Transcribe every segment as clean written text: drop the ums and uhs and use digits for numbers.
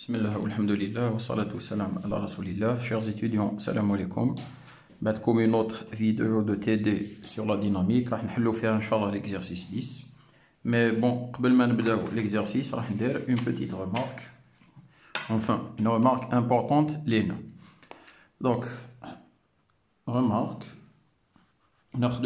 Bismillah, alhamdulillah, wa salatu salam ala rasulillah. Chers étudiants, salam alaikum. Comme une autre vidéo de TD sur la dynamique, on va faire inchallah l'exercice 10. Mais bon, avant de débuter l'exercice, on va faire une petite remarque. Enfin, une remarque importante, Léna. Donc, remarque, on a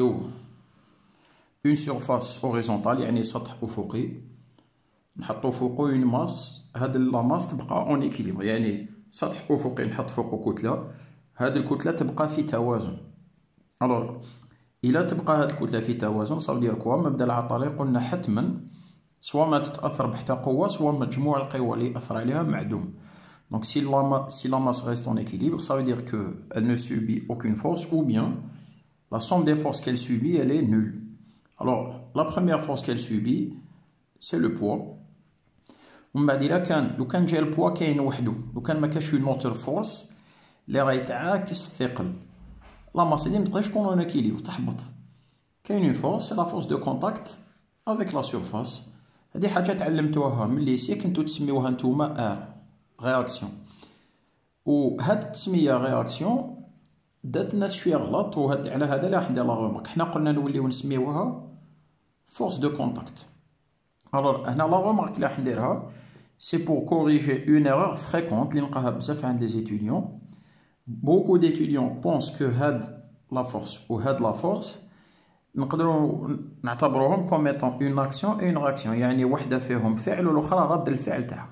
une surface horizontale, يعني سطح أفقي. نحطو فوقو اون ماس، هاد لا ماس تبقى اون ايكيليبر، يعني سطح افقي نحط فوقو كتله، هاد الكتله تبقى في توازن. الوغ الا تبقى هاد الكتله في توازن صافي دير كوا مبدا العطاري قلنا حتما سوا ما تتاثر بحتى قوه سوا مجموع القوى اللي ياثر عليها معدوم. دونك si la masse reste en équilibre, ça veut dire que elle ne subit aucune force, ou bien la somme des forces qu'elle subit elle est nulle. Alors la première force qu'elle subit c'est le poids. ومن بعد لو كان جا البوا كاين وحدو، لو كان ما كاش اون اوتر فورس اللي راهي تعاكس الثقل، لا ماس دي متبقاش تكون اون اكيليبر تحبط. كاين اون فورس سي لا فورس دو كونتاكت افيك لا سيرفاس. هادي حاجه تعلمتوها من ليسي، كنتو تسميوها نتوما رياكسيون، وهاد التسميه رياكسيون دات الناس شويه غلط، وهاد على هذا لا حنا لا رومارك حنا قلنا نوليو نسميوها فورس دو كونتاكت. Alors, la remarque que je vais c'est pour corriger une erreur fréquente des étudiants. Beaucoup d'étudiants pensent que la force ou la force, nous نعتبرهم comme étant une action et une réaction. يعني واحدة فيهم فعل والأخرى رد الفعل تاعها.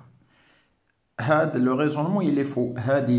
Le raisonnement il est faux.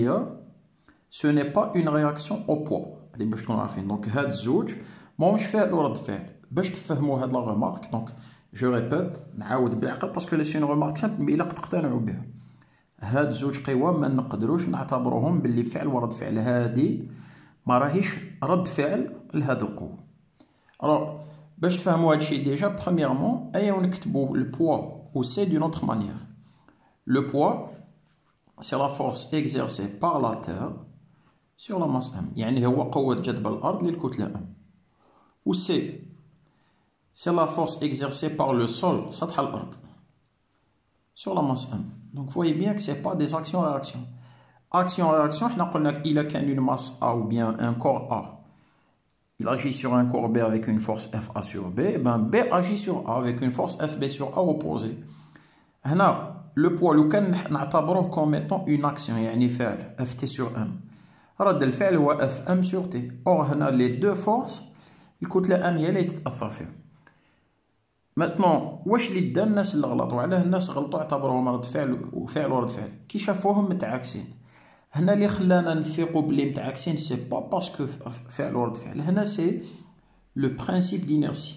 Ce n'est pas une réaction au poids. Donc, هاد زوج ماهمش فعل ورد فعل. باش تفهموا هاد la remarque, donc je répète نعاود بالعقل باسكو سي اون ريمارك سامبل مي الا تقتنعوا بها. هاد زوج قوى ما نقدروش نعتبروهم باللي فعل ورد فعل، هادي ما راهيش رد فعل لهاد القوة. الوغ باش تفهموا هادشي ديجا برومييرمون ايا نكتبوا البوا و سي دون اوتر مانيير. لو بوا سي لا فورس اكزيرسي بار لا تير سور لا ماس ام، يعني هو قوة جذب الارض للكتلة ام، و سي c'est la force exercée par le sol, سطح الأرض, sur la masse M. Donc vous voyez bien que ce n'est pas des actions-réactions. Action-réaction, on a dit qu'il y a une masse A ou bien un corps A. Il agit sur un corps B avec une force FA sur B, et bien B agit sur A avec une force FB sur A opposée. Là, le poids, le can نعتبره comme étant une action, يعني فعل FT sur M. رد الفعل هو FM sur T. Or, هنا les deux forces, الكتلة M هي اللي تتأثر فيهم. ماتنون واش اللي دا الناس اللي غلطوا علاه الناس غلطوا اعتبروهم رد فعل وفعل ورد فعل كي شافوهم متعاكسين. هنا اللي خلانا نفيقوا بلي متعاكسين سي با باسكو فعل ورد فعل، هنا سي لو برينسيپ دينيرسي.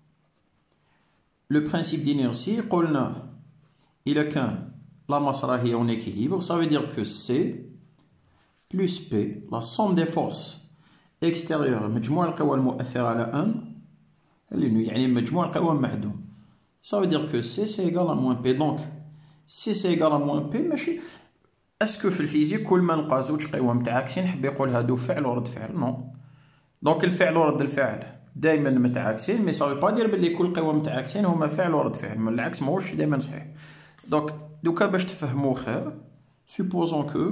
لو برينسيپ دينيرسي قلنا الا كان لا ماس راهي اون اكيليبر ça veut dire que C plus P la somme des forces extérieures مجموع القوى المؤثرة على ان يعني مجموع القوى معدوم. Ça veut dire que C c'est égal à moins P. Donc C c'est égal à moins P ماشي اسكو في الفيزيك كل ما نلقى زوج قوى متعاكسين حب يقول هادو فعل ورد فعل؟ نو. دونك الفعل ورد الفعل دائما متعاكسين، مي سافي با دير بلي كل قوى متعاكسين هما فعل ورد فعل، من العكس ماهوش دائما صحيح. دونك دوكا باش تفهموا خير supposons que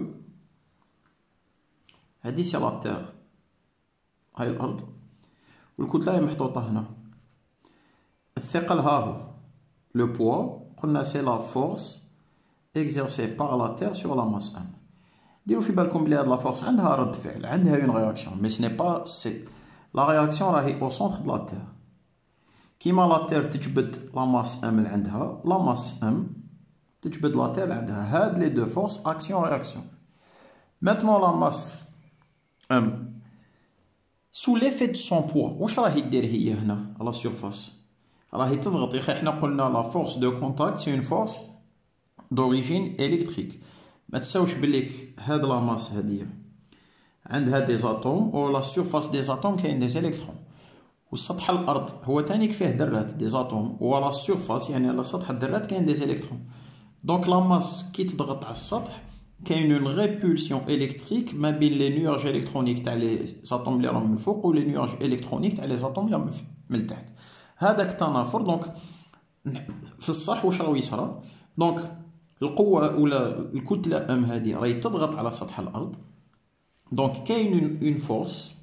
هادي سي لا تير، هاي الارض والكتلة هي محطوطة هنا. الثقل ها هو لو بوا، قلنا سي لا فورس اكزيرسي بار لا تير سور لا ماس ام. ديروا في بالكم بلي هاد لا فورس عندها رد فعل، عندها اون رياكسيون، مي سي ني با سي. لا رياكسيون راهي او سونتر دو لا تير. كيما لا تير تجبد لا ماس ام لعندها، لا ماس ام تجبد لا تير لعندها. هاد لي دو فورس اكسيون رياكسيون. ماتنون لا ماس ام sous l'effet de son poids واش راهي دير هي هنا على السيرفاس؟ راهي تضغط. يا اخي حنا قلنا لا فورس دو كونتاكت سي اون فورس دوريجين الكتريك. ما تساوش بلي هاد لا ماس هادية عندها دي زاتوم، و لا سيرفاس دي زاتوم كاين دي الكترون، وسطح الارض هو تانيك فيه درات دي زاتوم، و لا سيرفاس يعني على سطح الدرات كاين دي الكترون. دونك لا ماس كي تضغط على السطح كاين اون ريبولسيون الكتريك ما بين لي نيوج الكترونيك تاع لي زاتوم اللي راهم من الفوق و لي نيوج الكترونيك تاع لي زاتوم اللي راهم من التحت. هذاك التنافر دونك في الصح واش راهو يصرى. دونك القوة ولا الكتلة ام هذه راهي تضغط على سطح الأرض. دونك كاين اون فورس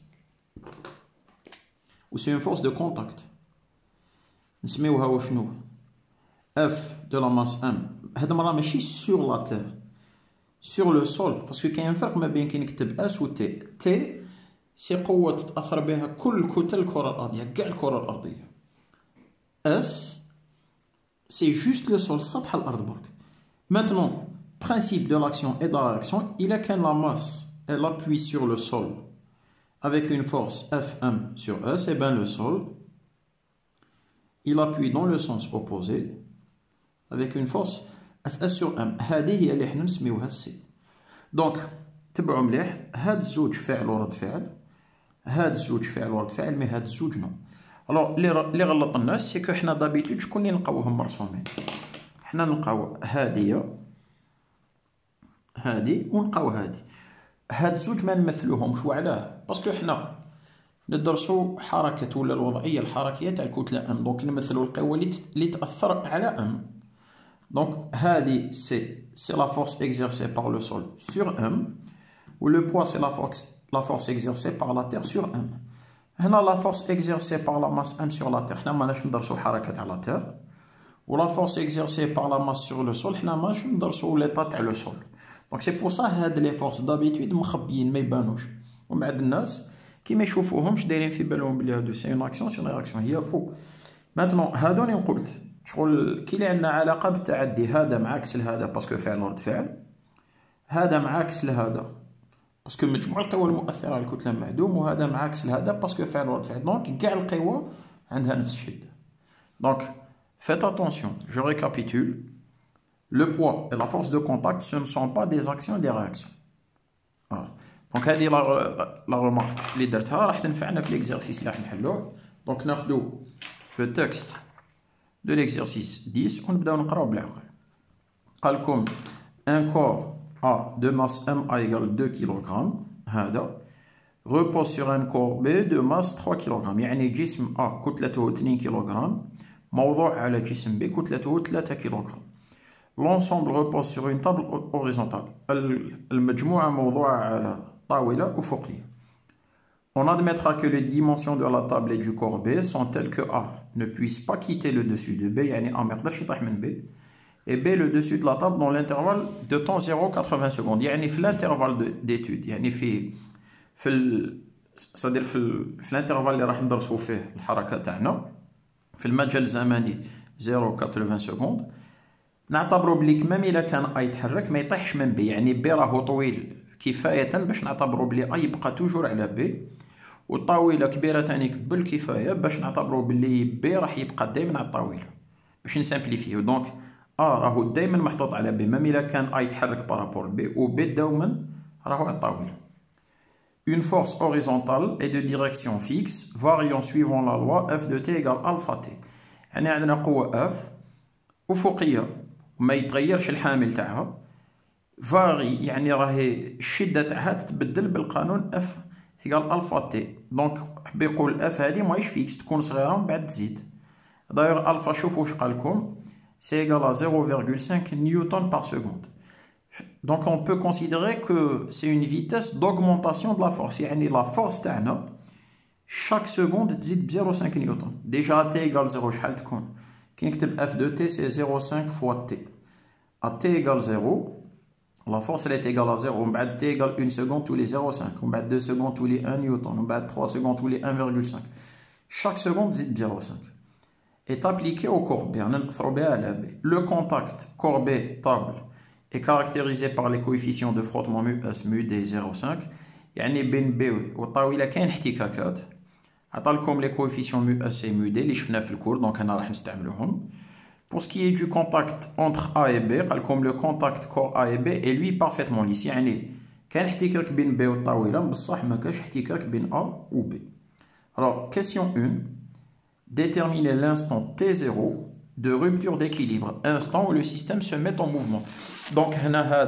و سي اون فورس دو كونتاكت نسميوها وشنو اف دو لا ماس ام. هاد المرة ماشي سور لا تير، سور لو سول، باسكو كاين فرق ما بين كي نكتب اس و تي. تي سي قوة تتأثر بها كل كتل الكرة الأرضية، كاع الكرة الأرضية. اس سي جوست لو سول، سطح الأرض برك. Maintenant, principe de l'action et de la réaction, il a qu'un la masse, elle appuie sur le sol avec une force Fm sur S, et bien le sol, il appuie dans le sens opposé avec une force Fs sur M. هذه هي اللي حنا نسميوها C. Donc, تبعوا مليح، هاد الزوج فعل ورد فعل، هاد الزوج فعل ورد فعل، مي هاد الزوج نو. الوغ اللي غلط الناس سي كو حنا دابيتود شكون اللي نلقاوهم مرسومين؟ حنا نلقاو هادي ونلقاو هاد الزوج ما نمثلوهمش. وعلاه؟ باسكو حنا ندرسو حركة ولا الوضعية الحركية تاع الكتلة ام، دونك نمثلو القوة اللي تأثر على ام. دونك هادي سي لا فورس اكزيرسي بار لو سول سور ام، و لو بوا سي لا فورس اكزيرسي بار لا تير سور ام. هنا لا فورس اكزيرسي بار لا ماس ام سور لا تير، حنا ماناش ندرسو حركة تاع لا تير. و لا فورس اكزيرسي بار لا ماس سور لو سول، حنا ماناش ندرسو ليطا تاع لو سول. دونك سي بور سا هاد لي فورس دابيتود مخبيين ما يبانوش، ومن بعد الناس كي ما يشوفوهمش دايرين في بالهم بلي هادو سي اون اكسيون سي اون رياكسيون. هي فو. ماتنون هادو اللي قلت شغل كي اللي عندنا علاقة بالتعدي، هذا معاكس لهذا باسكو فعل ورد فعل، هذا معاكس لهذا باسكو مجموع القوى المؤثرة على الكتلة معدوم، وهذا معاكس لهذا باسكو فعل ورد فعل. دونك كاع القوى عندها نفس الشدة. دونك faites attention, je récapitule. Le poids et la force de contact, ce ne sont pas des actions et des réactions. Voilà. Donc, هذه la remarque اللي درتها راح تنفعنا في l'exercice اللي راح نحلوه. Donc, ناخذو le texte de l'exercice 10 ونبداو نقراو بالعقل. قال لكم un corps A de masse MA égale 2 kg، هذا repose sur un corps B de masse 3 kg، يعني جسم A كتلته 2 kg موضوع على جسم B كتلته 3 kg. L'ensemble repose sur une table horizontale. المجموعة موضوعة على طاولة أفقية. On admettra que les dimensions de la table et du corps B sont telles que A ne puisse pas quitter le dessus de B، يعني A ما يقدرش يطيح من B، et B le dessus de la table dans l'intervalle de temps 0,80 secondes، يعني في l'intervalle d'étude، يعني في c'est-à-dire في l'intervalle اللي راح ندرسو فيه الحركة تاعنا في المجال الزمني 0,80 سكوند. نعتبروا بلي كمام الا كان اي يتحرك ما يطيحش من بي، يعني بي راهو طويل كفايه باش نعتبروا بلي اي يبقى توجور على بي، والطاوله كبيره ثاني بالكفايه باش نعتبروا بلي بي راح يبقى دائما على الطاوله باش نسامبليفيو. دونك راهو دائما محطوط على بي مام الا كان اي يتحرك بارابور بي، وبي دوما راهو على الطاوله. Une force horizontale et de direction fixe variant suivant la loi F de T égale alpha T. يعني عندنا قوة F أفقية وما يتغيرش الحامل تاعها، فاري يعني راهي الشدة تاعها تتبدل بالقانون F égale alpha T. دونك حب يقول F هذه ماهيش فيكس، تكون صغيرة ومن بعد تزيد. دايوغ ألفا شوفوا واش قالكم سي égal à 0,5 نيوتن par seconde. Donc on peut considérer que c'est une vitesse d'augmentation de la force، يعني la force تاعنا chaque seconde تزيد ب 0,5 نيوتن. déjà T égale 0 شحال تكون؟ كي نكتب F de T c'est 0,5 fois T. à T égale 0 la force elle est égale à 0، ومن بعد T égale 1 seconde tous les 0,5، ومن بعد 2 secondes tous les 1 نيوتن، ومن بعد 3 secondes tous les 1,5. chaque seconde تزيد ب 0,5 est appliqué au corps B. نأثروا بها على B. Le contact corps B table est caractérisé par les coefficients de frottement mu S mu D 0,5، يعني بين B والطاولة كاين احتكاكات. عطالكم les coefficients mu S et mu D اللي شفنا في الكور، دونك أنا راح نستعملوهم. Pour ce qui est du contact entre A et B، قالكم le contact corps A et B est lui parfaitement lisse، يعني كاين احتكاك بين B والطاولة بصح ما كاش احتكاك بين A و B. Alors question 1، déterminer l'instant T0 de rupture d'équilibre، instant où le système se met en mouvement. Donc هنا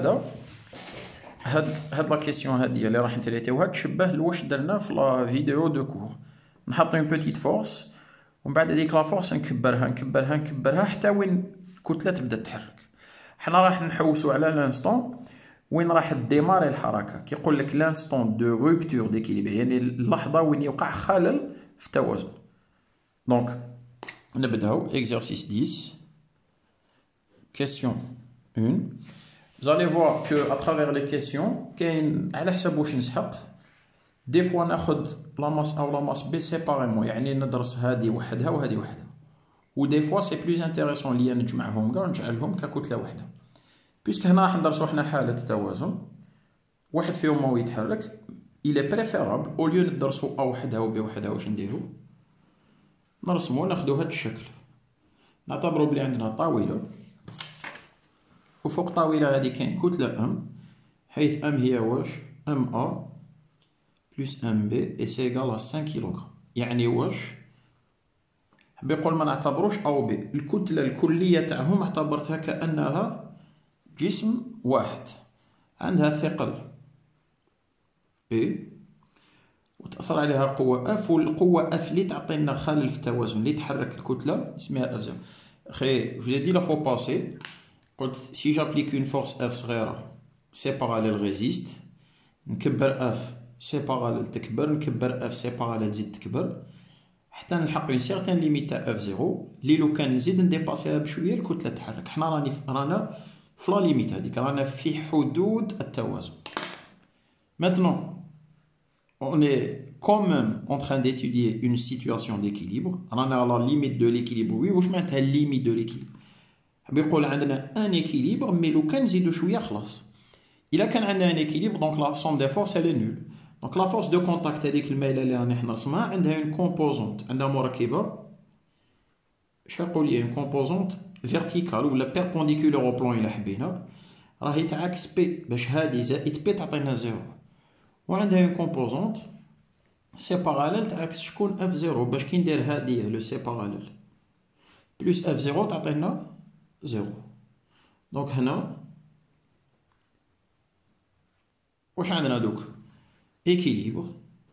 هاد لا كيسيون هادي اللي راح نتريتيوها تشبه لواش درنا في لا فيديو دو كور. نحط اون بوتيت فورس ومن بعد هذيك لا فورس نكبرها حتى وين الكتله تبدا تتحرك. حنا راح نحوسوا على لانستون وين راح ديماري الحركه. كيقول لك لانستون دو روبتور ديكيليبر، يعني اللحظه وين يوقع خلل في التوازن. دونك نبداو exercice 10 question 1. Vous allez voir que à travers les questions كاين على حسب واش نسحق. دي فوا ناخذ لا ماس او لا ماس بي سيباريمون، يعني ندرس هذه وحدها وهذه وحدها، ودي فوا سي بلوز انتريسون ليا نجمعهم كاع نجعلهم ككتله وحده. بيسك هنا راح ندرسو حنا حاله التوازن، واحد فيهم هو يتحرك، الى بريفيرابل او ليو ندرسو ا وحدها و بي وحدها واش نديرو، نرسمو ناخدو هاد الشكل. نعتبرو بلي عندنا طاوله، وفوق الطاوله هادي كاين كتله ام، حيث ام هي واش ام ا بلس ام بي اي سي ايغال ا 5 كيلوغرام. يعني واش حب يقول ما نعتبروش ا و بي، الكتله الكليه تاعهم اعتبرتها كانها جسم واحد عندها ثقل بي وتأثر عليها قوة اف، والقوة اف اللي تعطينا خلل في التوازن اللي تحرك الكتلة اسمها اف زيرو. خي جو دي لا فوا باسي قلت سي جابليك اون فورس اف صغيرة سي باراليل ريزيست، نكبر اف سي باراليل تكبر، نكبر اف سي باراليل تزيد تكبر حتى نلحق اون سيغتان ليميت تاع اف زيرو اللي لو كان نزيد نديباسيها بشوية الكتلة تتحرك. حنا رانا في لا ليميت هذيك، رانا في حدود التوازن. Maintenant, on est quand même en train d'étudier une situation d'équilibre. On a la limite de l'équilibre. Oui, واش معناتها limite de l'équilibre؟ بيقول عندنا un équilibre mais لو كان نزيدو شوية خلاص. إلا كان عندنا un équilibre donc la somme des forces elle est nulle. Donc la force de contact هذيك المايلة اللي راني نرسمها عندها une composante، عندها مركبة شنقول لي une composante verticale ولا perpendiculaire au plan إلا حبينا، راهي تعكس بي باش هادي زائد بي تعطينا زيرو، وعندها اون كومبوزونت سي باراليل تعكس شكون اف زيرو باش كي ندير هادي لو سي باراليل بلس اف زيرو تعطينا زيرو. دونك هنا واش عندنا دوك équilibre.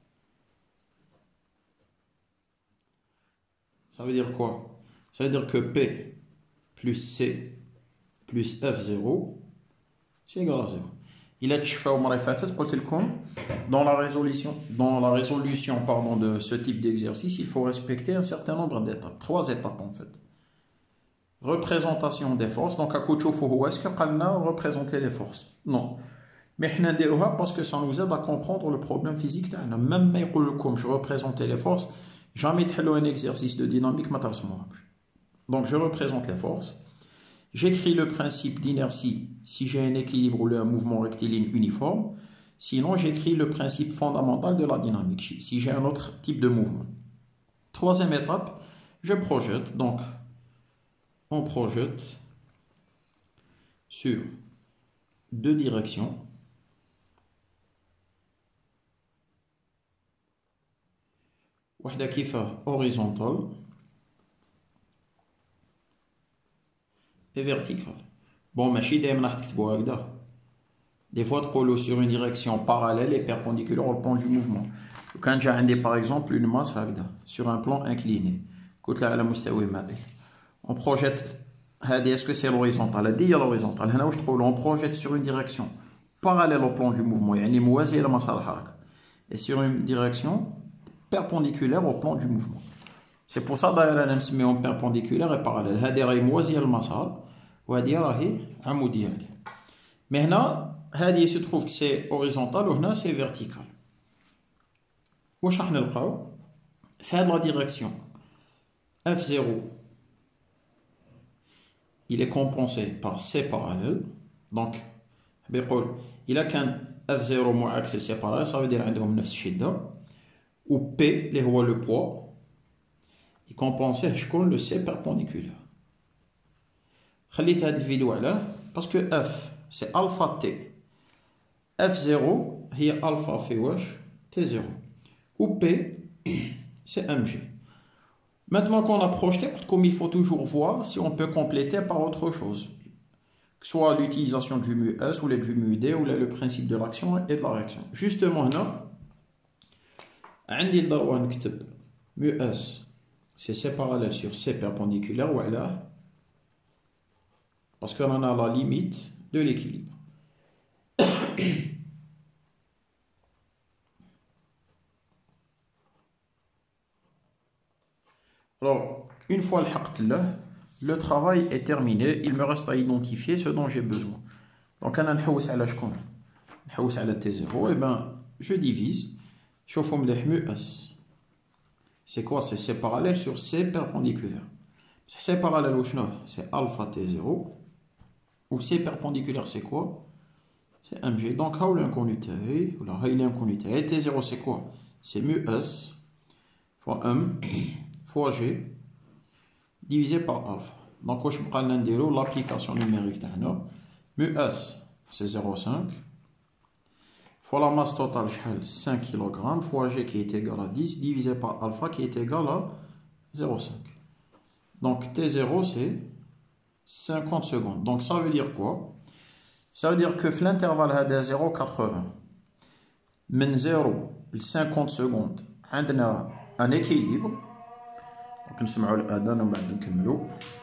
Ça veut dire quoi? Ça veut dire que P plus C plus F0 c'est égal à 0. Il a تشفاو المره اللي فاتت قلت لكم dans la résolution pardon de ce type d'exercice il faut respecter un certain nombre d'étapes, 3 étapes en fait. Représentation des forces. Donc à تشوفوا هو est-ce que قالنا représenter les forces؟ Non. Mais حنا نديروها parce que ça nous aide à comprendre le problème physique تاعنا. Même ما يقول لكمش représenter les forces jamais تحلوا un exercice de dynamique ما ترسموهمش. Donc je représente les forces. J'écris le principe d'inertie si j'ai un équilibre ou un mouvement rectiligne uniforme. Sinon, j'écris le principe fondamental de la dynamique si j'ai un autre type de mouvement. Troisième étape, je projette. Donc, on projette sur deux directions. واحدة كيفاه horizontale et verticale. Bon, ماشي دايما راح تكتبوها هكذا. Des fois تقولوا sur une direction parallèle et perpendiculaire au plan du mouvement. كان جا عندي par exemple une masse هكذا sur un plan incliné كتلة على مستوى مائل. On projette هذه est-ce que c'est l'horizontale؟ هذه هي l'horizontale. هنا واش تقولوا on projette sur une direction parallèle au plan du mouvement يعني موازية لمسار الحركة et sur une direction perpendiculaire au plan du mouvement. C'est pour ça d'ailleurs أنا نسميهم perpendiculaire et parallèle. هذه راهي موازية للمسار وهذه راهي عمودية عليه. Mais هنا هذه se trouve que c'est horizontal وهنا c'est vertical. واش راح نلقاو في هذه la direction F0 il est compensé par C parallèle. Donc بيقول إلا كان F0 معاكس C parallèle ça veut dire عندهم نفس الشدة، و P اللي هو le poids يكمبونسيه شكون لو سي بيربونديكولار. خليت هذا الفيديو علاه باسكو اف سي الفا تي، اف زيرو هي الفا في واش تي زيرو، و بي سي ام جي. Maintenant qu'on a projeté, comme il faut toujours voir si on peut compléter par autre chose, que ce soit l'utilisation du mu S ou du mu D ou le principe de l'action et de la réaction. Justement, هنا عندي الضروة نكتب mu S c'est C parallèle sur C perpendiculaire وعلاه parce qu'on a la limite de l'équilibre. Alors, une fois le travail est terminé, il me reste à identifier ce dont j'ai besoin. Donc, on a T0, et ben, je divise. Je fais mus. C'est quoi? C'est C parallèle sur C perpendiculaire. C parallèle au chenot, c'est alpha T0. Ou C perpendiculaire, c'est quoi? C'est mg. Donc, là, l'inconnu T, ou là, il est inconnu T. Et T0, c'est quoi? C'est mu S fois m fois g divisé par alpha. Donc, je prends l'application numérique. Mu S, c'est 0,5. Fois la masse totale, 5 kg, fois g qui est égal à 10, divisé par alpha qui est égal à 0,5. Donc, T0, c'est 50 secondes. Donc, ça veut dire quoi? Ça veut dire que l'intervalle de 0,80, من 0 ل 50 secondes, on a un équilibre. Donc, نسمعوا الأذان ومن بعد نكملوا.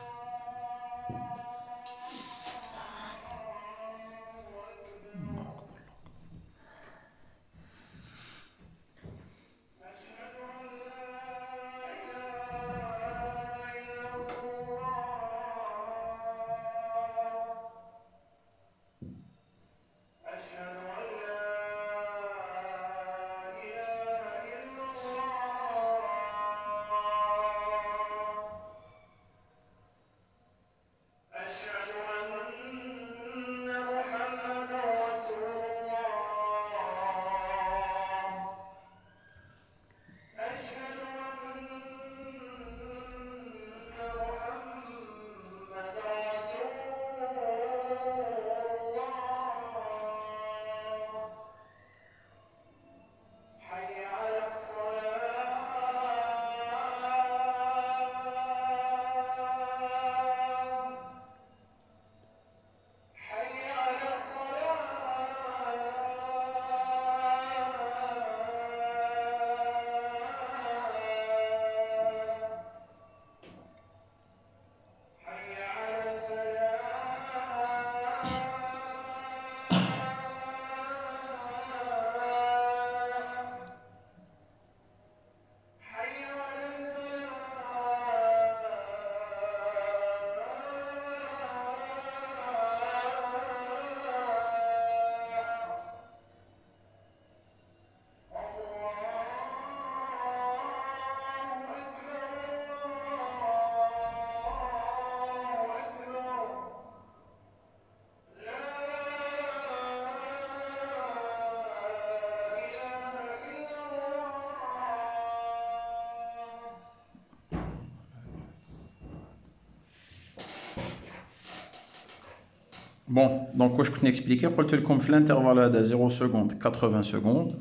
Bon, donc, je peux expliquer, comme l'intervalle de 0 secondes, 80 secondes,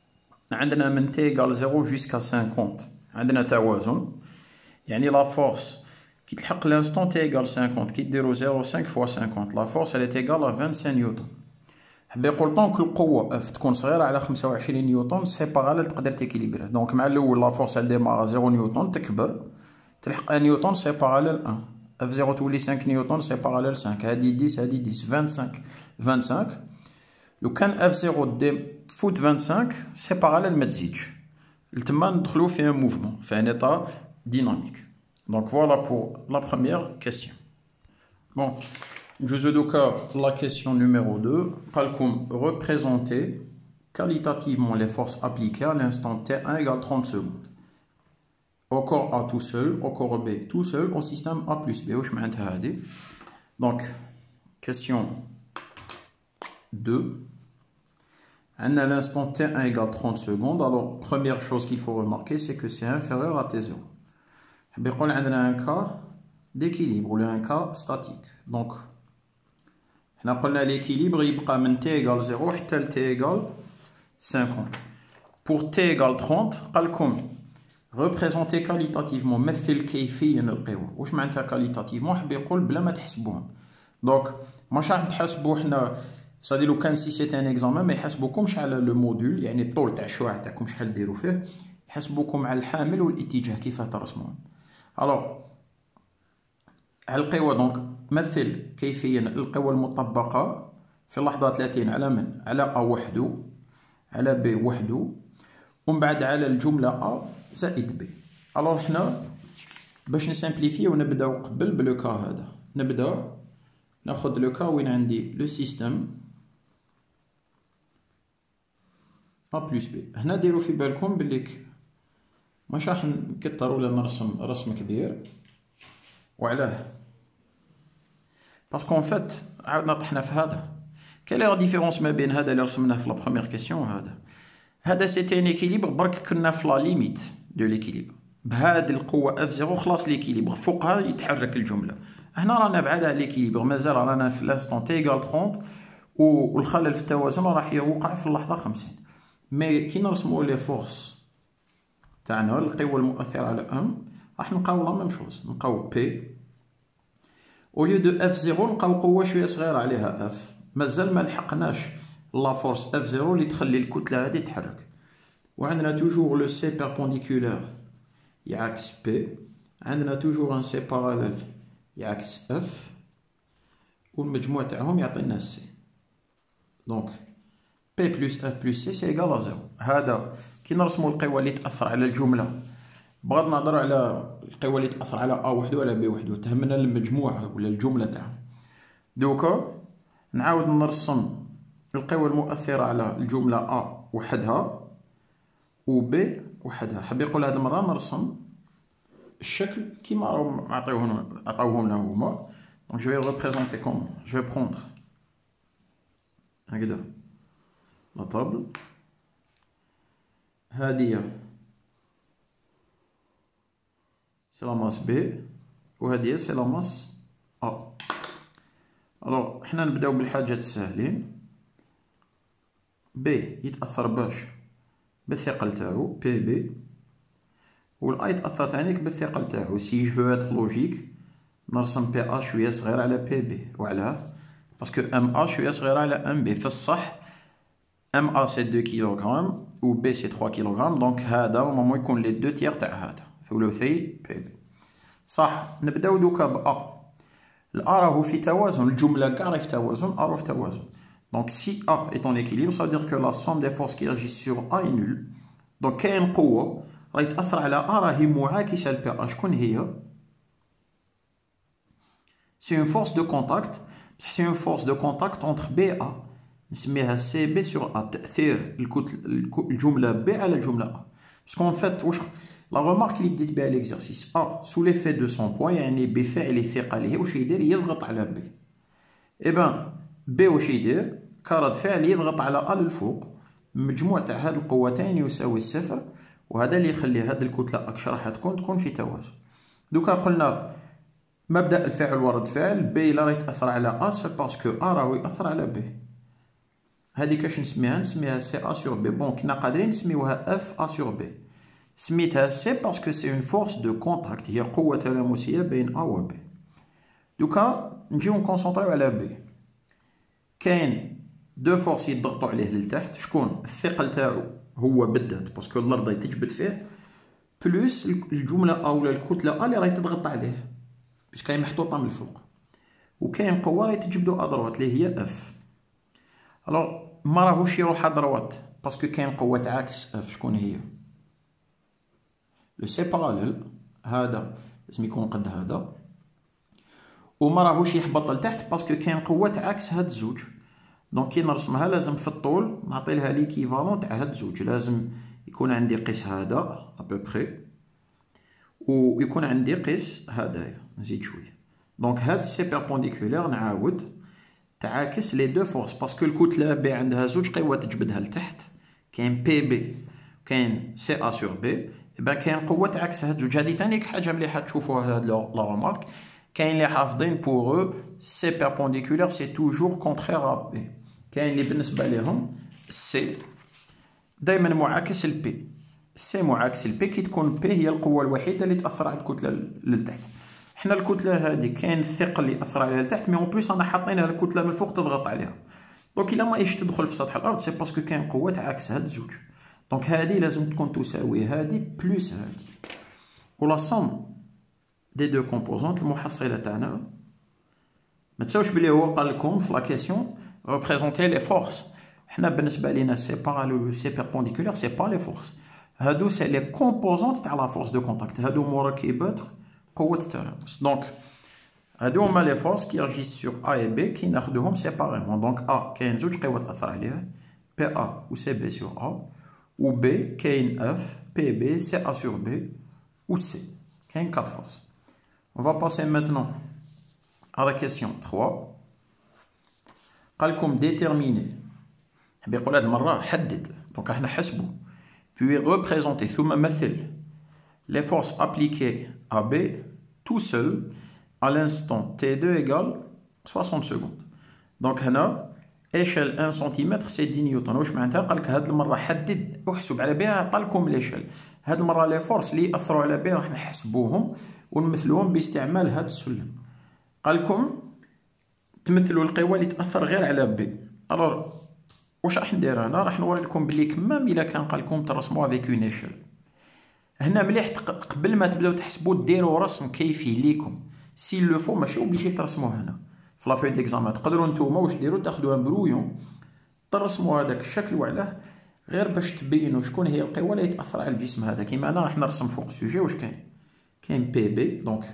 on a من t égale 0 jusqu'à 50. On a توازن. يعني la force qui تلحق l'instant t égale 50, qui dit 0,5 fois 50. La force, elle est égale à 25 newtons. حب يقول طونك القوة F تكون صغيرة على 25 نيوتن سي باراليل تقدر تيكيليبري. دونك مع الأول لا فورس elle démarre à 0 نيوتن تكبر تلحق 1 نيوتن سي باراليل 1. F0 تولي 5 نيوتن سي باراليل 5. هادي 10 هادي 10 25. لو كان F0 تفوت 25 سي باراليل ما تزيدش. تما ندخلو في ان موفمون في ان état dynamique. Donc voilà pour la première question. Bon, je vais donc la question numéro 2. Comme représenter qualitativement les forces appliquées à l'instant T1 égale 30 secondes. Au corps A tout seul, au corps B tout seul, au système A plus B. Donc, question 2. À l'instant T1 égale 30 secondes. Alors, première chose qu'il faut remarquer, c'est que c'est inférieur à T0. On a un cas d'équilibre ou un cas statique. Donc, on a l'équilibre, il y a t égale 0 et t égale 50. Pour t égale 30, représenter qualitativement, مثل كيفيا نلقيوه. واش معناتها qualitativement؟ حاب يقول بلا ما تحسبوهم. Donc, مش راح نحسبوا حنا صادي لو كان سي سيت ان اكزامان ما يحسبوكمش على لو موديل، يعني الطول تاع الشعاع تاعكم شحال ديروا فيه، يحسبوكم على الحامل والاتجاه كيفاه ترسموهم. Alors, على القوى. دونك مثل كيفيا القوى المطبقة في اللحظة 30 على من؟ على أ وحدو، على ب وحدو، ومن بعد على الجملة أ زائد ب. ألور حنا باش نسامبليفيو نبداو قبل بلو كا هذا، نبدا ناخد لو كا وين عندي لو سيستم أ بلس ب. هنا ديرو في بالكم بليك مش راح نكتر ولا نرسم رسم كبير. وعلاه؟ باسكو ان فات عاودنا طحنا في هذا. كاين لا ديفيرونس ما بين هذا اللي رسمناه في لا بروميير كيسيون هذا سيتي ان اكيليبر، برك كنا في لا ليميت دو ليكيليبر. بهذه القوة اف زيرو خلاص ليكيليبر، فوقها يتحرك الجملة. هنا رانا بعاد على ليكيليبر، مازال رانا في الانستون تي ايكال 30 والخلل في التوازن راح يوقع في اللحظة 50. مي كي نرسمو لي فورس تاعنا القوة المؤثرة على ام راح نلقاو لا ميم شوز، نلقاو بي او ليو دو اف زيرو نلقاو قوة شوية صغيرة عليها اف. مازال ما لحقناش لا فورس اف زيرو اللي تخلي الكتلة هذه تتحرك. وعندنا توجور لو سي بيربونديكولار يعكس بي، عندنا توجور ان سي باراليل يعكس اف، والمجموع تاعهم يعطينا سي. دونك بي بلس اف بلس سي سي ايكال زيرو. هذا كي نرسمو القوى اللي تأثر على الجملة بغض النظر على القوى اللي تأثر على أ وحدو ولا بي وحدو، تهمنا المجموعة ولا الجملة تاعهم. دوكا نعاود نرسم القوى المؤثرة على الجملة أ وحدها و بي وحدها. حاب يقول هاد المرة نرسم الشكل كيما راهم عطاوهولنا هما. دونك جو في ريبريزونتي كوم، جو في بروندر هكذا لا طابل هادية سي لا ماس بي وهادية سي لا ماس أ. الوغ حنا نبداو بالحاجات الساهلين. بي يتأثر باش بالثقل تاعو بي بي، والأ يتأثر تانيك بالثقل تاعو. سي جو اتر لوجيك نرسم بي أ شوية صغير على بي بي. وعلاه؟ باسكو ام أ شوية صغيرة على ام بي. في الصح ام أ سي 2 كيلوغرام و بي سي 3 كيلوغرام، دونك هذا نورمالمون يكون لي دو تيغ تاع هذا ثلثي بي بي. صح. نبداو دوكا بأ. الأ راهو في توازن، الجملة كاع راهي في توازن، أ راهو في توازن. Donc si A est en équilibre, ça veut dire que la somme des forces qui agissent sur A est nulle. Donc كاين قوة راهي تأثر على A راهي معاكسة ل PA. شكون هي؟ C'est une force de contact، بصح c'est une force de contact entre B et A. نسميها سي بي sur A. تأثير الجملة B على الجملة A. Parce qu'en fait واش لا رومارك اللي بديت بها ليكزارسيس A sous l'effet de son poids، يعني بفعل ثقله واش يدير؟ يضغط على B. إي بان بي واش يدير؟ كرد فعل يضغط على أ للفوق. المجموع تاع هاد القوتين يساوي الصفر، وهذا اللي يخلي هاد الكتلة أكش راح تكون في توازن. دوكا قلنا مبدأ الفعل ورد فعل. بي لا راهي تأثر على أ سي باسكو أ راهو يأثر على بي. هادي كاش نسميها؟ نسميها سي أ سور بي. بون كنا قادرين نسميوها اف أ سور بي. سميتها سي باسكو سي اون فورس دو كونتاكت، هي قوة تلامسية بين أ و بي. دوكا نجيو نكونسونطريو على بي. كاين دو فورس يضغطوا عليه للتحت. شكون؟ الثقل تاعو هو بالذات باسكو الارض تجبد فيه، بلوس الجمله او الكتله اللي راهي تضغط عليه باسكو هي محطوطه من الفوق. وكاين قوه راهي تجبدو ادروات اللي هي اف. الوغ ما راهوش يروح ادروات باسكو كاين قوه عكس اف. شكون هي؟ لو سي باراليل هذا لازم يكون قد هذا، وما راهوش يهبط لتحت باسكو كاين قوة عكس هاد الزوج. دونك كي نرسمها لازم في الطول نعطي لها ليكيفالون تاع هاد الزوج. لازم يكون عندي قيس هذا ابوبخي، ويكون عندي قيس هذايا نزيد شويه. دونك هاد سي بيربونديكولار نعاود تعاكس لي دو فورس باسكو الكتله بي عندها زوج قوى تجبدها لتحت. كاين بي بي كاين سي ا سور بي. يبقى كاين قوة عكس هاد الزوج. هادي تانيك حاجة مليحة تشوفوها هاد لا رومارك. كاين اللي حافظين بوغ او سي بيربونديكولار سي توجور كونترير ا بي. كاين اللي بالنسبة ليهم سي دايما معاكس البي. سي معاكس البي كي تكون بي هي القوة الوحيدة اللي تأثر على الكتلة للتحت. حنا الكتلة هادي كاين الثقل اللي يأثر عليها لتحت، مي اون بليس انا حاطينها الكتلة من الفوق تضغط عليها. دونك الا ما تدخل في سطح الارض سي باسكو كاين قوة عكس هاد الزوج. دونك هادي لازم تكون تساوي هادي بلوس هادي، و لا صوم des deux composantes المحصلة تاعنا ما تساوش بلي هو قال لكم في لا كيسيون représenter les forces. حنا بالنسبة لينا c'est perpendiculaire, c'est pas les forces. هادو c'est les composantes تاع la force de contact. هادو مركبات قوة التلامس. Donc هادو هما les forces qui agissent sur A et B كي ناخدوهم séparément. Donc A كاين زوج قوى تأثر عليه PA ou CB sur A, ou B كاين F PB CA sur B ou C. كاين 4 forces. On va passer maintenant à la question 3. قال لكم déterminer. بيقول هاد المرة حدد. Donc احنا حسبوا. Puis représenter ثم مثل les forces appliquées à B tout seul à l'instant T2 égale 60 secondes. Donc هنا échelle 1 cm c'est 10 نيوتن. واش معناتها؟ قال لك هاد المرة حدد واحسب على بها عطا لكم ليشيل. هاد المرة لي فورس اللي يأثروا على بها راح نحسبوهم ونمثلوهم باستعمال هاد السلم. قال لكم تمثلوا القوى اللي تأثر غير على بي. الوغ واش راح ندير انا؟ راح نوري لكم بلي كمام الا كان قال لكم ترسموا افيك اون ايشيل. هنا مليح قبل ما تبداو تحسبوا ديروا رسم كيفي ليكم سي لو فو، ماشي اوبليجي ترسموه هنا في لافوي ديكزامان. تقدروا نتوما واش ديروا تاخذوا ان برويون ترسموا هذاك الشكل وعلاه غير باش تبينوا شكون هي القوى اللي تاثر على الجسم هذا. كيما انا راح نرسم فوق السوجي واش كاين بي بي. دونك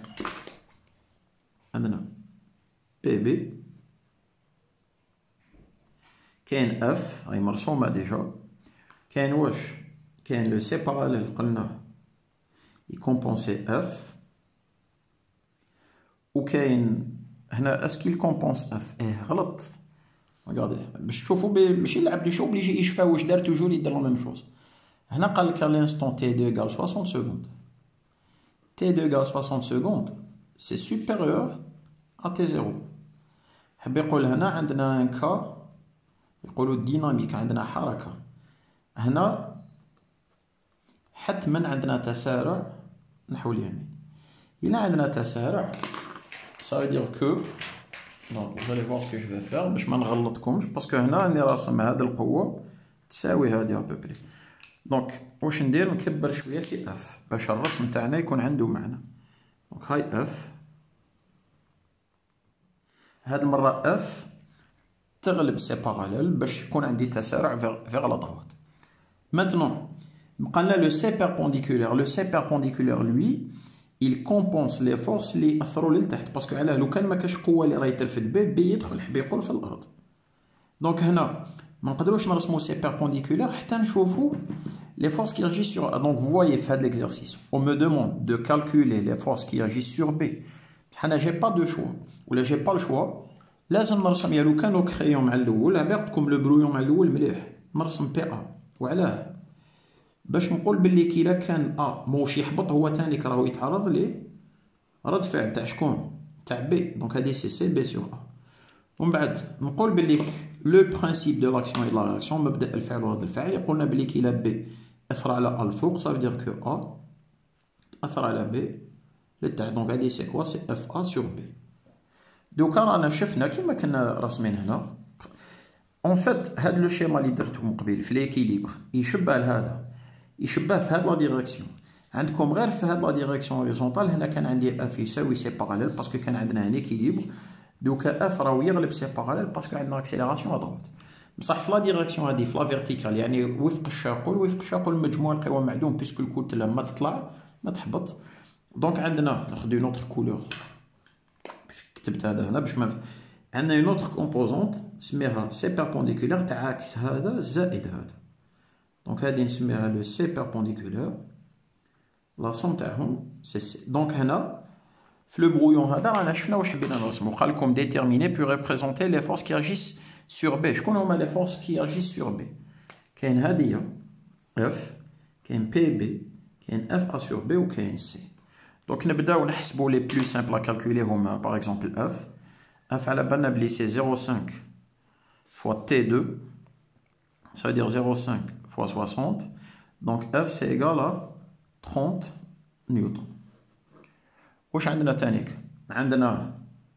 عندنا بي بي كاين اف هاي مرسومه ديجا. كاين واش كاين لو سي باراليل قلنا يكومبونسي اف، وكاين هنا اسكيل كومبونس اف. غلط. ريغاردي باش تشوفوا ماشي العبد يشوف بلي يجي يشفى واش دار توجور يدير لا ميم شوز. هنا قال لك لانستون تي 2 égale 60 secondes. تي 2 égale 60 secondes سي سوبيريور ا تي 0. حب يقول هنا عندنا ان كا يقولوا الديناميك، عندنا حركة. هنا حتما عندنا تسارع نحو اليمين. إلا عندنا تسارع ça veut dire que donc vous allez voir ce que je vais faire باش ما نغلطكمش باسكو هنا راني راسم هاد القوة تساوي هادي ابوبري. دونك واش ندير؟ نكبر شوية في اف باش الرسم تاعنا يكون عنده معنى. دونك هاي اف، هاد المرة اف تغلب سي باراليل باش يكون عندي تسارع vers la droite. Maintenant بقى لنا لو سي بيربونديكولير. لو سي بيربونديكولير lui il compense les forces اللي يأثروا للتحت باسكو علاه لو كان ما كاش قوة اللي راهي ترفد بي يدخل حبي يقول في الأرض. دونك هنا ما نقدروش نرسمو سي بيربونديكولير حتى نشوفو les forces qui agissent sur A. Donc vous voyez في هاد l'exercice on me demande de calculer les forces qui agissent sur B. حنا j'ai pas de choix ولا j'ai pas le choix، لازم نرسم. يا لو كان لو كريون مع الاول عباقتكم لو برويون مع الاول مليح نرسم بي ا. وعلاه؟ باش نقول باللي كي كان ا موش يحبط هو تاني راهو يتعرض ليه رد فعل تاع شكون؟ تاع بي. دونك هادي سي بي سور ا. ومن بعد نقول باللي لو برانسيب دو لاكسيون اي لا رياكسيون، مبدا الفعل ورد الفعل. يقولنا باللي كي بي اثر على ا الفوق صافي دير كو ا اثر على بي للتحت. دونك هادي سي كوا؟ سي اف ا سور بي. دوكا رانا شفنا كيما كنا راسمين هنا اون فيت هاد لو شيما اللي درتو من قبيل في ليكيليبر يشبه لهذا، يشبه في هاد لا ديريكسيون. عندكم غير في هاد لا ديريكسيون هوريزونتال هنا كان عندي اف يساوي سي باراليل باسكو كان عندنا ان اكيليبر. دوكا اف راهو يغلب سي باراليل باسكو عندنا اكسيليراسيون ا دروت. بصح في لا ديريكسيون هادي في لا فيرتيكال يعني وفق الشاقل، وفق الشاقل مجموع القوى معدوم بيسكو الكتله ما تطلع ما تحبط. دونك عندنا ناخذ اون اوتر كولور، كتبت هذا هنا باش ما عندنا اون اوتر كومبوزونت نسميها سي بيربونديكولير تعاكس هذا زائد هذا. دونك هادي نسميها لو سي بيربونديكولير لا سوم تاعهم سي سي. دونك هنا في لو برويون هذا رانا شفنا واش حبينا نرسمو. قال لكم ديتيرميني بو ريبريزونتي لي فورس كي اجيس سور بي. شكون هما لي فورس كي اجيس سور بي؟ كاين هادي اف، كاين بي بي، كاين اف ا سور بي، وكاين سي. دونك نبداو نحسبو لي بلو سامبل ا كالكولي هما باغ اكزومبل اف على بالنا بلي سي 0,5 فوا تي 2 ça veut dire 0,5 fois 60. Donc F c'est égal à 30 نيوتن. واش عندنا تانيك؟ عندنا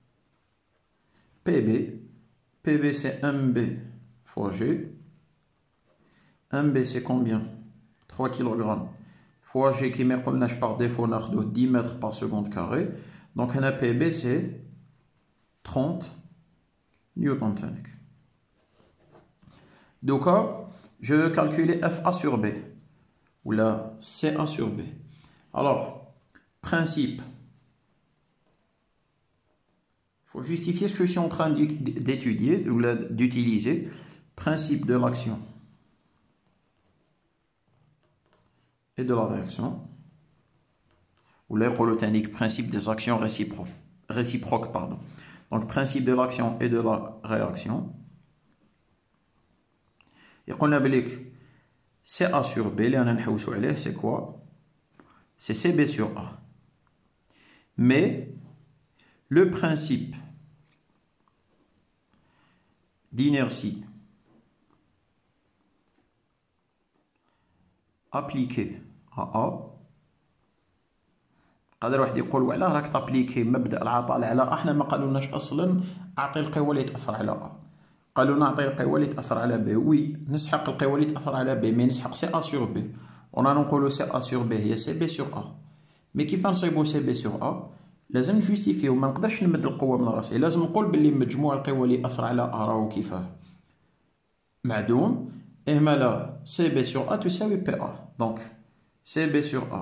PB c'est MB fois G. MB c'est combien? 3 kg fois G qui me قلناش par défaut ناخدو 10 mètres par seconde carré. Donc هنا PB c'est 30 newton تانيك. Donc je veux calculer FA sur B ou là CA sur B. Alors principe, il faut justifier ce que je suis en train d'étudier ou d'utiliser. Principe de l'action et de la réaction, ou l'érolotanique, principe des actions réciproques, pardon. Donc principe de l'action et de la réaction. Et qu'on a dit CA sur B, c'est quoi? C'est CB sur A. Mais le principe d'inertie appliqué à A قادر واحد يقول وعلاه راك تابليكي مبدا العطاء على A. احنا ما قالولناش اصلا اعطي القوه اللي تاثر على A، قالوا نعطي القوه اللي تاثر على B. وي نسحق القوه اللي تاثر على B، مي نسحق سي A sur B. ونا نقولوا سي A sur B هي سي B sur A. مي كيف نصيبوا سي B sur A؟ لازم نجوستيفيو، ما نقدرش نمد القوه من راسي، لازم نقول باللي مجموع القوى اللي اثر على A راهو كيفاه معدوم، اهمال سي B sur A تساوي PA. Donc CB sur A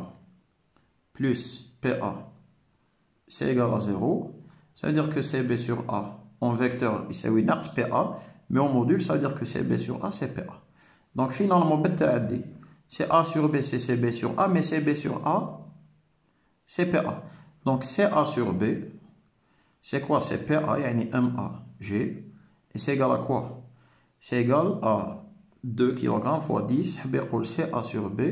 plus PA c'est égal à 0. Ça veut dire que CB sur A en vecteur يساوي ناقص PA, mais en module ça veut dire que CB sur A c'est PA. Donc finalement بالتعدي c'est A sur B c'est CB sur A, mais CB sur A c'est PA. Donc CA sur B c'est quoi? C'est PA يعني MAG, et c'est égal à quoi? C'est égal à 2 kg fois 10. حبي يقول CA sur B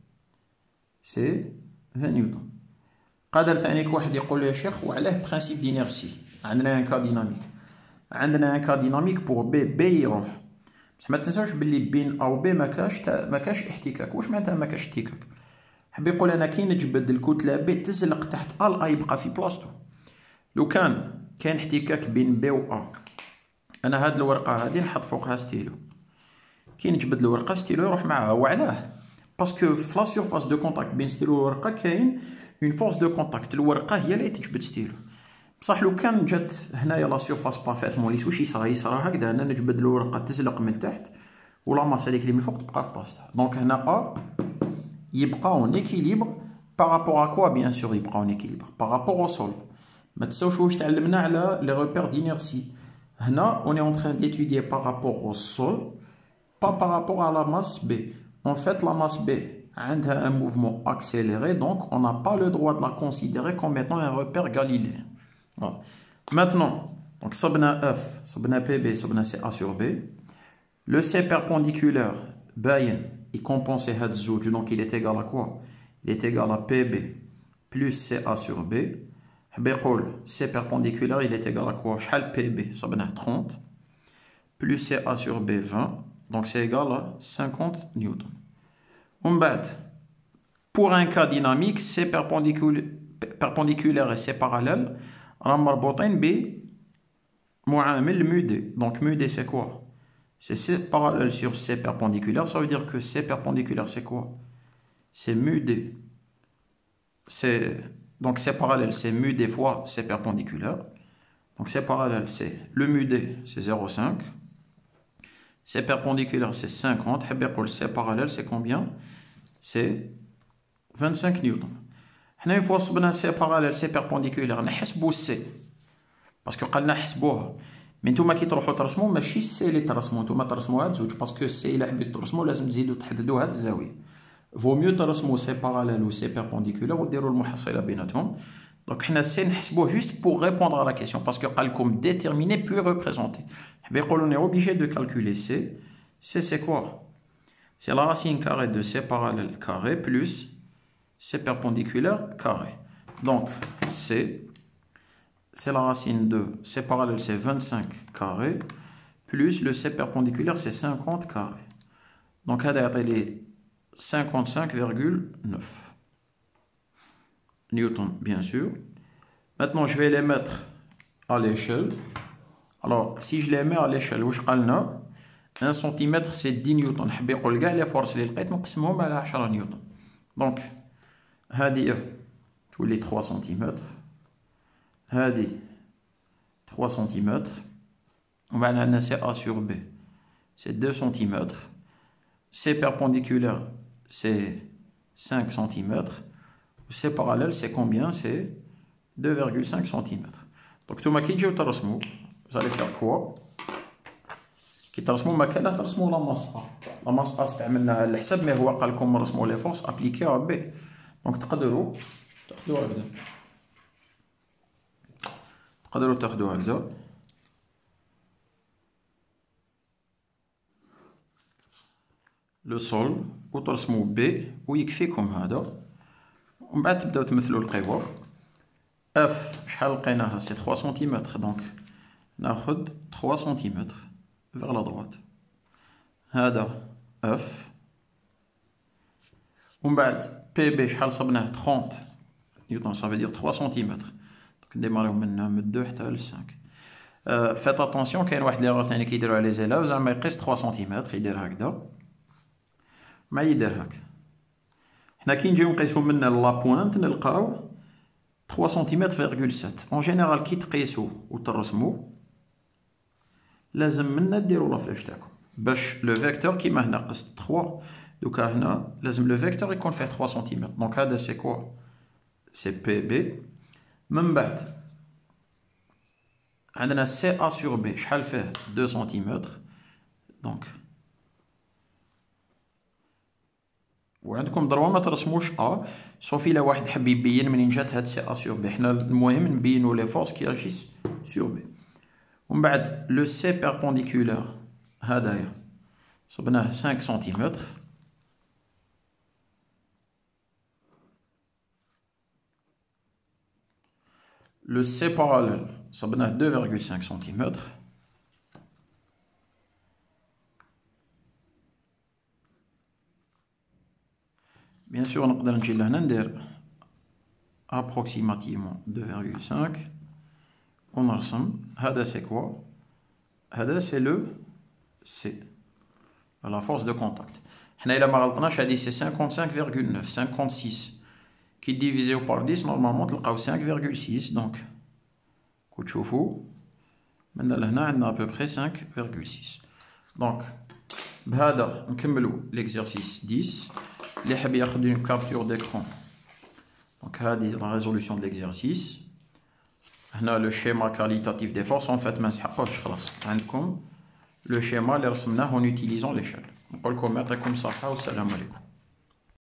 c'est 20 نيوتن. قادر ثاني واحد يقول لي يا شيخ وعلاه برانسيب دينيرسي؟ عندنا ان كا ديناميك، عندنا ان كا ديناميك بور بي يروح، بصح ما تنساوش باللي بين او بي ما كاش احتكاك. واش معناتها ما كاش احتكاك؟ حاب يقول انا كي نجبد الكتله بي تزلق تحت ا يبقى في بلاصتو. لو كان احتكاك بين بي و ا، انا هاد الورقه هادي نحط فوقها ستيلو، كي نجبد الورقه ستيلو يروح معاها. وعلاه؟ باسكو في لا سيرفاس دو كونتاكت بين ستيلو والورقه كاين اون فورس دو كونتاكت، الورقه هي اللي تجبد ستيلو. بصح لو كان جات هنايا لا سيرفاس بارفيتمون ليس واش يصرى هكذا، انا نجبد الورقه تزلق من تحت ولا ماس هذيك اللي من فوق تبقى في بلاصتها. دونك هنا ا يبقى اون ايكيليبر بارابور ا كوا؟ بيان سور يبقى اون ايكيليبر بارابور او سول. ما تنساوش واش تعلمنا على لي روبير دينيرسي. هنا اون اي اون تران ديتوديي بارابور او سول pas par rapport à la masse B. En fait, la masse B a un mouvement accéléré, donc on n'a pas le droit de la considérer comme étant un repère galiléen. Voilà. Maintenant, donc sabna F, sabna PB, sabna CA sur B. Le C perpendiculaire, bayen, il compense had zouj, donc il est égal à quoi? Il est égal à PB plus CA sur B. C perpendiculaire, il est égal à quoi? Shal PB, sabna 30 plus CA sur B 20. Donc c'est égal à 50 newtons. Pour un cas dynamique, c'est perpendiculaire et c'est parallèle. Donc mu D c'est quoi? C'est C parallèle sur C perpendiculaire. Ça veut dire que C perpendiculaire c'est quoi? C'est mu D. Donc c'est parallèle, c'est mu D fois C perpendiculaire. Donc c'est parallèle, c'est le mu D c'est 0,5. C'est perpendiculaire, c'est 50. C'est parallèle, c'est combien? C'est 25 newtons. Une fois que c'est parallèle, c'est perpendiculaire, on va C. Parce que قالنا حسبوها. Mais نتوما كي تروحوا ترسموا ماشي سي اللي ترسموا، نتوما ترسموا هاد زوج، باسكو سي الا حبيتو ترسموا لازم تزيدوا تحددوا هاد الزاويه. فو ميو ترسموا سي باراليل و سي بيربونديكولار وديروا المحصله بيناتهم. دونك حنا سي نحسبوه juste pour répondre à la question, parce que قال لكم déterminer puis représenter. On est obligé de calculer C. C c'est quoi? C'est la racine carrée de C parallèle carré plus C perpendiculaire carré. Donc C, c'est la racine de C parallèle, c'est 25 carré, plus le C perpendiculaire, c'est 50 carré. Donc il est 55,9 newtons, bien sûr. Maintenant, je vais les mettre à l'échelle. Alors, si je les mets à l'échelle, 1 cm c'est 10 newtons. Je vais les forces les 10 newtons. Donc, هادي tous les 3 cm. هادي 3 cm. وبعد عندنا c'est A sur B, c'est 2 cm. C'est perpendiculaire, c'est 5 cm. C'est parallèle, c'est combien? C'est 2,5 cm. Donc, tout qui dit vous allez faire quoi? Qui ترسموا ما كان ترسموا la masse A. La masse A استعملناها للحساب، mais هو قال لكم رسموا les forces appliquées à B. Donc تقدروا تاخذوا هكذا. لو سول وترسموا بي ويكفيكم هذا، ومن بعد تبداو تمثلوا القوى. اف شحال لقيناها؟ سي 3 سنتيمتر، دونك ناخذ 3 سنتيمتر vers la droite. هذا اف، ومن بعد بي بي شحال صبناه؟ 30 نيوتن، ça veut dire 3 سنتيمتر. دونك نديماريو من 2 حتى ل 5. فيت اتونسيون، كاين واحد ليغور ثاني كيديروها لي زيلاف، زعما يقيس 3 سنتيمتر يدير هكذا ما يدير هكا. حنا كي نجيو نقيسو من لا بوينت نلقاو 3 سنتيمتر فيغول 7. اون جينيرال كي تقيسو وترسمو لازم منا ديرو لا فلاش تاعكم باش لو فيكتور كيما هنا قست 3، دوكا هنا لازم لو فيكتور يكون فيه 3 سنتيمتر. دونك هذا سي كوا؟ سي بي بي. من بعد عندنا سي ا سور بي شحال فيه؟ 2 سنتيمتر. دونك وعندكم ضروري ما ترسموش ا صوفي الا واحد حب يبين منين جات هاد سي ا سور بي. حنا المهم نبينو لي فورس كي اجيس سور بي. ومن بعد لو سي بيربونديكولار هدايا صبناه 5 سنتيمتر. لو سي باراليل صبناه 2,5 سنتيمتر. بيان سور نقدر نجي لهنا ندير ابروكسيماتيفمون 2,5 ونرسم. هذا سي كوا؟ هذا سي لو سي لا فورس دو كونتاكت. حنا الا ما غلطناش هذه سي 55,9 56 كي ديفيزيو بار 10 نورمالمون تلقاو 5,6. دونك كو تشوفوا من لهنا عندنا ابوبخي 5,6. دونك بهذا نكملوا ليكزيرسيس 10. اللي حاب ياخذ اون كابتور ديكرون، دونك هذه لا ريزولوسيون دو ليكزيرسيس. هنا لو شيما كاليتاتيف دي فورس اون فات ما نسحقوش، خلاص عندكم لو شيما اللي رسمناه اون اوتيليزون ليشال. نقول لكم يعطيكم الصحه والسلام عليكم.